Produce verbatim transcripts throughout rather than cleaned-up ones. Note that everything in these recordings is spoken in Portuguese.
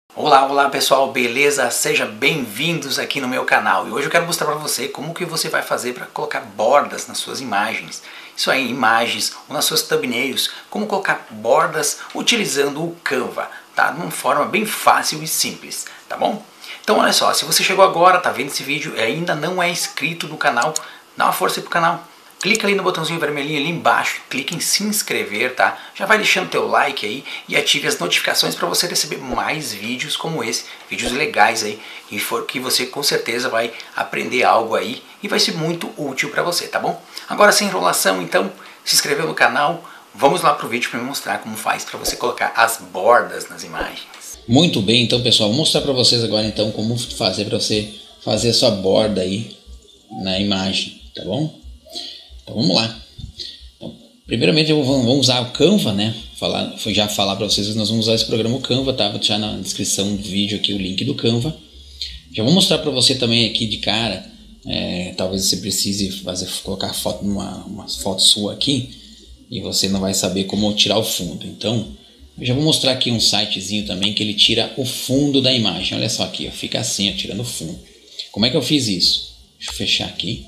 Olá, olá pessoal, beleza? Sejam bem-vindos aqui no meu canal. E hoje eu quero mostrar para você como que você vai fazer para colocar bordas nas suas imagens. Isso aí, imagens ou nas suas thumbnails, como colocar bordas utilizando o Canva, tá? De uma forma bem fácil e simples, tá bom? Então olha só, se você chegou agora, tá vendo esse vídeo e ainda não é inscrito no canal, dá uma força aí pro canal. Clica ali no botãozinho vermelhinho ali embaixo, clica em se inscrever, tá? Já vai deixando teu like aí e ative as notificações para você receber mais vídeos como esse, vídeos legais aí, e for, que você com certeza vai aprender algo aí e vai ser muito útil para você, tá bom? Agora sem enrolação, então, se inscreveu no canal, vamos lá pro vídeo para me mostrar como faz para você colocar as bordas nas imagens. Muito bem, então pessoal, vou mostrar para vocês agora então como fazer para você fazer a sua borda aí na imagem, tá bom? Então vamos lá. Então, primeiramente eu vou, vamos usar o Canva, né? Falar, já falar para vocês que nós vamos usar esse programa o Canva, tá? Vou deixar na descrição do vídeo aqui o link do Canva. Já vou mostrar para você também aqui de cara, é, talvez você precise fazer, colocar foto numa uma foto sua aqui e você não vai saber como tirar o fundo. Então eu já vou mostrar aqui um sitezinho também que ele tira o fundo da imagem. Olha só aqui, ó, fica assim, ó, tirando o fundo. Como é que eu fiz isso? Deixa eu fechar aqui.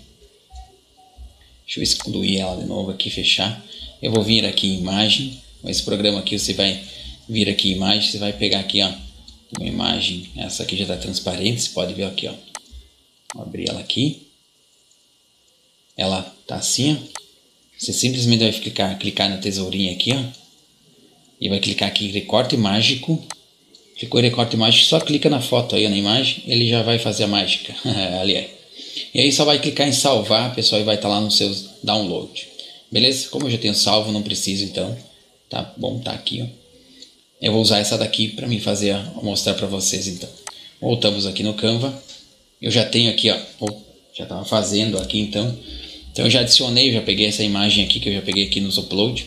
Deixa eu excluir ela de novo aqui, fechar. Eu vou vir aqui em imagem. Com esse programa aqui você vai vir aqui em imagem. Você vai pegar aqui, ó, uma imagem. Essa aqui já está transparente. Você pode ver aqui, ó. Vou abrir ela aqui. Ela tá assim, ó. Você simplesmente vai clicar, clicar na tesourinha aqui, ó. E vai clicar aqui em recorte mágico. Clicou em recorte mágico, só clica na foto aí, ó, na imagem. Ele já vai fazer a mágica. Ali é. E aí só vai clicar em salvar, pessoal, e vai estar lá no seu download. Beleza? Como eu já tenho salvo, não preciso, então tá bom, tá aqui, ó. Eu vou usar essa daqui para mim fazer, ó, mostrar para vocês, então. Voltamos aqui no Canva. Eu já tenho aqui, ó, já estava fazendo aqui, então. Então eu já adicionei, eu já peguei essa imagem aqui, que eu já peguei aqui nos upload.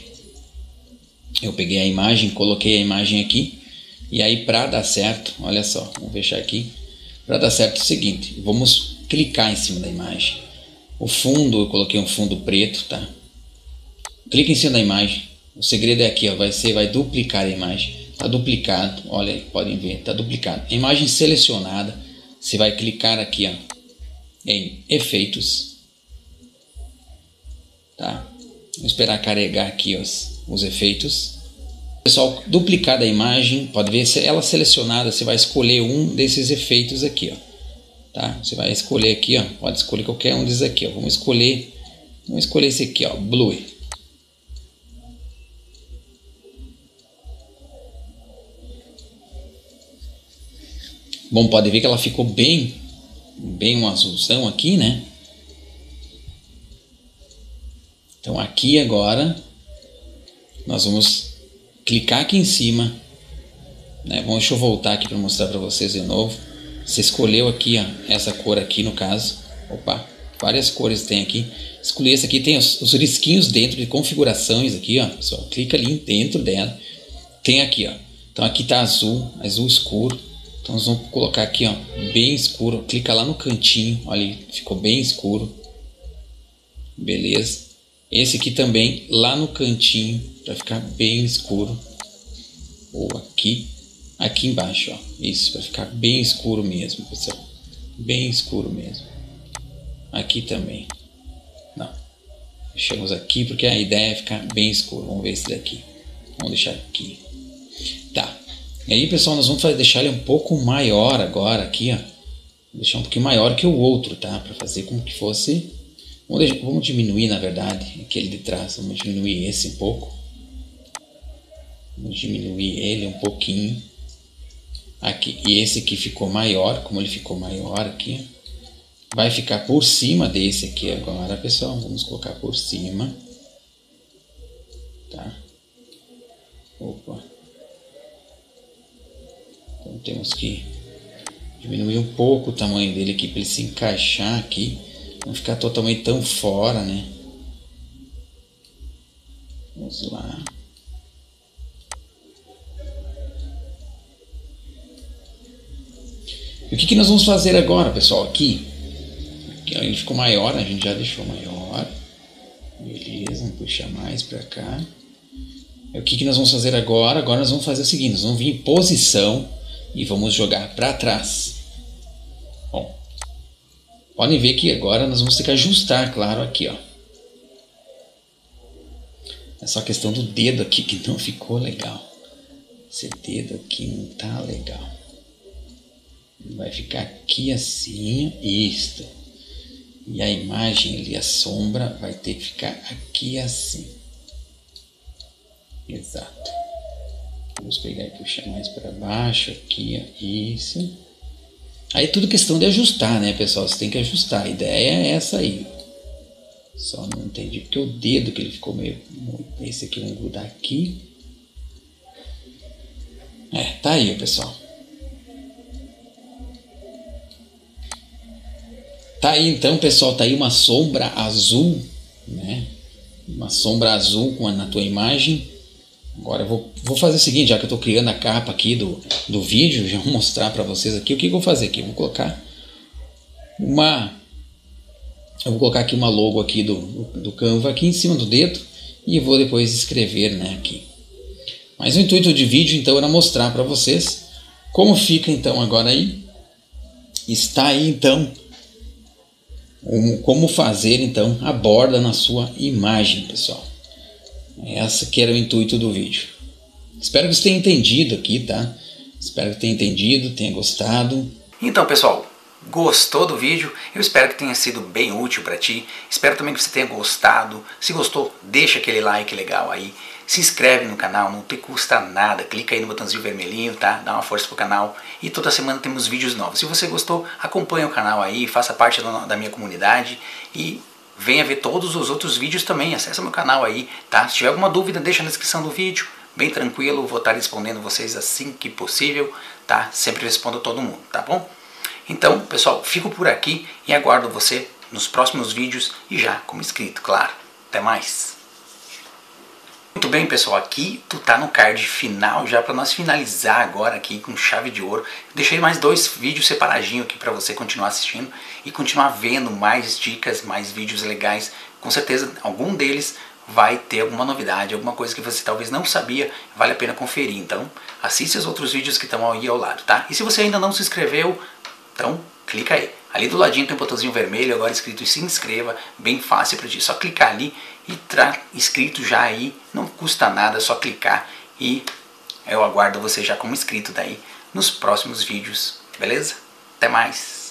Eu peguei a imagem, coloquei a imagem aqui. E aí para dar certo, olha só, vamos fechar aqui. Para dar certo é o seguinte, vamos clicar em cima da imagem. O fundo, eu coloquei um fundo preto, tá? Clica em cima da imagem. O segredo é aqui, ó, vai ser, vai duplicar a imagem. Tá duplicado, olha aí, podem ver, tá duplicado. A imagem selecionada, você vai clicar aqui, ó, em efeitos, tá? Vamos esperar carregar aqui os, os efeitos. Pessoal, duplicada a imagem, pode ver se ela selecionada, você vai escolher um desses efeitos aqui, ó. Tá? Você vai escolher aqui, ó, pode escolher qualquer um desses aqui, ó. Vamos escolher, vamos escolher esse aqui, ó, Blue. Bom, pode ver que ela ficou bem, bem um azulzão aqui, né? Então aqui agora nós vamos clicar aqui em cima, né? Bom, deixa eu voltar aqui para mostrar para vocês de novo. Você escolheu aqui, ó, essa cor aqui no caso. Opa, várias cores tem aqui. Escolhi essa aqui, tem os, os risquinhos dentro de configurações aqui, ó. Só clica ali dentro dela. Tem aqui, ó. Então aqui tá azul, azul escuro. Então nós vamos colocar aqui, ó, bem escuro. Clica lá no cantinho, olha, ficou bem escuro. Beleza. Esse aqui também lá no cantinho para ficar bem escuro. Ou aqui. Aqui embaixo, ó, isso, para ficar bem escuro mesmo, pessoal, bem escuro mesmo. Aqui também, não, deixamos aqui porque a ideia é ficar bem escuro. Vamos ver esse daqui, vamos deixar aqui, tá? E aí, pessoal, nós vamos fazer, deixar ele um pouco maior agora aqui, ó, deixar um pouquinho maior que o outro, tá? Para fazer como que fosse, vamos, deixar, vamos diminuir, na verdade, aquele de trás, vamos diminuir esse um pouco, vamos diminuir ele um pouquinho. Aqui, e esse aqui ficou maior, como ele ficou maior aqui, vai ficar por cima desse aqui agora, pessoal. Vamos colocar por cima, tá? Opa. Então temos que diminuir um pouco o tamanho dele aqui para ele se encaixar aqui, não ficar totalmente tão fora, né? Vamos lá. E o que, que nós vamos fazer agora, pessoal? Aqui, aqui ó, ele ficou maior, a gente já deixou maior. Beleza, vamos puxar mais para cá. E o que, que nós vamos fazer agora? Agora nós vamos fazer o seguinte, nós vamos vir em posição. e vamos jogar para trás. Bom, podem ver que agora nós vamos ter que ajustar, claro, aqui, ó. É só a questão do dedo aqui que não ficou legal. Esse dedo aqui não tá legal. Vai ficar aqui assim, isto. E a imagem ali, a sombra, vai ter que ficar aqui assim. Exato. Vamos pegar e puxar mais para baixo aqui, ó, isso. Aí tudo questão de ajustar, né, pessoal? Você tem que ajustar. A ideia é essa aí. Só não entendi porque o dedo que ele ficou meio... Esse aqui vamos grudar aqui. É, tá aí, pessoal. Tá aí então, pessoal, tá aí uma sombra azul, né? Uma sombra azul com a, na tua imagem. Agora eu vou, vou fazer o seguinte, já que eu tô criando a capa aqui do, do vídeo, já vou mostrar para vocês aqui o que, que eu vou fazer aqui. Eu vou colocar uma... Eu vou colocar aqui uma logo aqui do, do Canva aqui em cima do dedo e vou depois escrever, né, aqui. Mas o intuito de vídeo então era mostrar para vocês como fica então agora aí. Está aí então um, como fazer então a borda na sua imagem, pessoal. Essa que era o intuito do vídeo. Espero que você tenha entendido aqui, tá? Espero que tenha entendido, tenha gostado. Então, pessoal, gostou do vídeo? Eu espero que tenha sido bem útil para ti. Espero também que você tenha gostado. Se gostou, deixa aquele like legal aí. Se inscreve no canal, não te custa nada. Clica aí no botãozinho vermelhinho, tá? Dá uma força pro canal. E toda semana temos vídeos novos. Se você gostou, acompanha o canal aí, faça parte da minha comunidade e venha ver todos os outros vídeos também. Acesse meu canal aí, tá? Se tiver alguma dúvida, deixa na descrição do vídeo. Bem tranquilo, vou estar respondendo vocês assim que possível, tá? Sempre respondo todo mundo, tá bom? Então, pessoal, fico por aqui e aguardo você nos próximos vídeos e já como inscrito, claro. Até mais! Muito bem, pessoal, aqui tu tá no card final já para nós finalizar agora aqui com chave de ouro. Deixei mais dois vídeos separadinho aqui para você continuar assistindo e continuar vendo mais dicas, mais vídeos legais. Com certeza algum deles vai ter alguma novidade, alguma coisa que você talvez não sabia, vale a pena conferir. Então, assiste os outros vídeos que estão aí ao lado, tá? E se você ainda não se inscreveu, então clica aí. Ali do ladinho tem um botãozinho vermelho agora escrito se inscreva, bem fácil para ti. Só clicar ali e tá inscrito já aí, não custa nada, é só clicar e eu aguardo você já como inscrito daí nos próximos vídeos, beleza? Até mais!